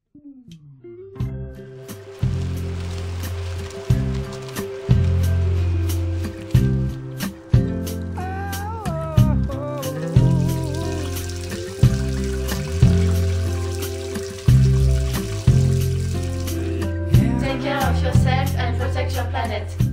Take care of yourself and protect your planet.